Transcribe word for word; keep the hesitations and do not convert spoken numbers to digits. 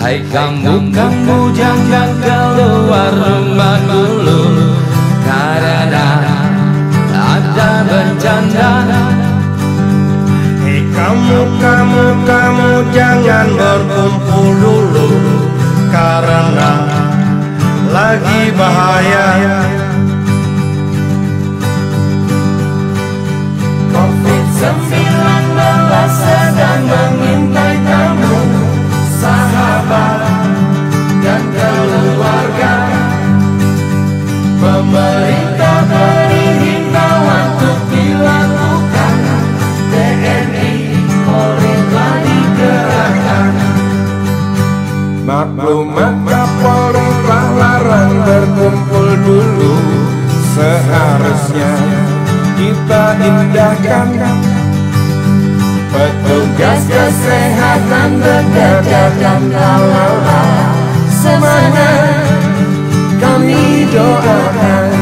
Hai kamu, kamu jangan keluar rumah dulu, karena ada bencana. Hei kamu, kamu, kamu jangan berkumpul dulu, karena lagi bahaya. covid sembilan belas sedang mengintai kamu, sahabat dan keluarga. Pemerintah beri himbauan untuk dilakukan, T N I Polri telah digerakkan. Maklumat Kapolri telah larang berkumpul dulu, seharusnya kita indahkan. Petugas kesehatan bekerja dan kawal semangat kami doakan.